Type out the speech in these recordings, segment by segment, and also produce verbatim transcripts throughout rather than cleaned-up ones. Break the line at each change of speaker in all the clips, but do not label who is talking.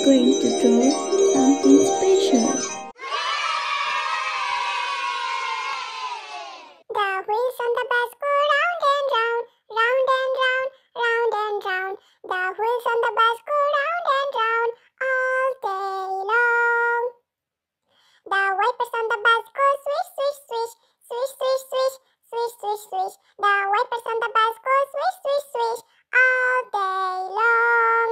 are going to draw something special.
The wheels on the bus go round and round, round and round, round and round. The wheels on the bus go round and round all day long. The wipers on the bus go swish, swish, swish, swish, swish, swish, swish, swish, swish. The wipers on the bus go swish, swish, swish all day long.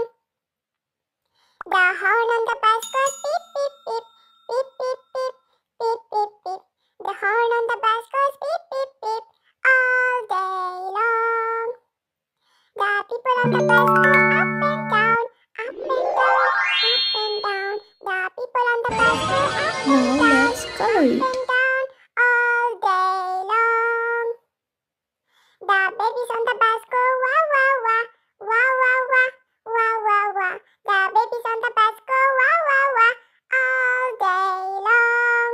The horn on the bus goes beep, beep, beep, beep, beep, beep, beep, beep, beep. The horn on the bus goes beep, beep, beep all day long. The people on the bus go up and down, up and down, up and down. The people on the bus go up and
Now
down,
let's color
up
it.
and down all day long. The babies on the bus go wah, wah, wah, wah, wah, wah, wah, wah, wah. The babies on the bus go wah, wah, wah all day long.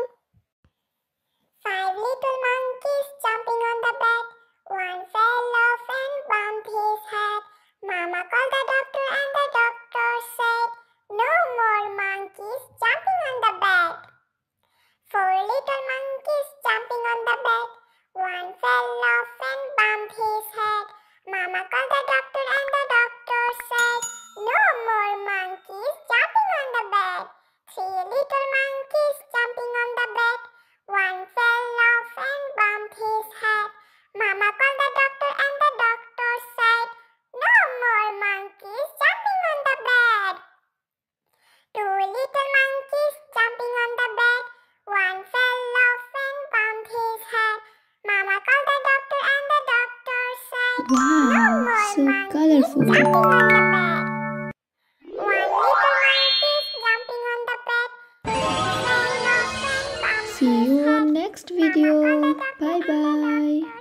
Five little monkeys jumping on the bed. One fell off and bumped his head. Mama called the doctor and the doctor said, no more monkeys jumping on the bed. Four little monkeys jumping on the bed. One fell off and bumped his head. Mama called the doctor and the doctor said, no more monkeys jumping on the bed. Three little monkeys jumping on the bed. One fell off and bumped his head. Mama called the doctor and the doctor said, no more monkeys jumping on the bed. Two little monkeys jumping on the bed. One fell off and bumped his head. Mama called the doctor and the doctor said, no
Wow,
more
so
monkeys
colorful.
jumping on the bed. One little monkey jumping on the bed. Fell off and bumped
See
his
you
head.
on next video. Bye bye.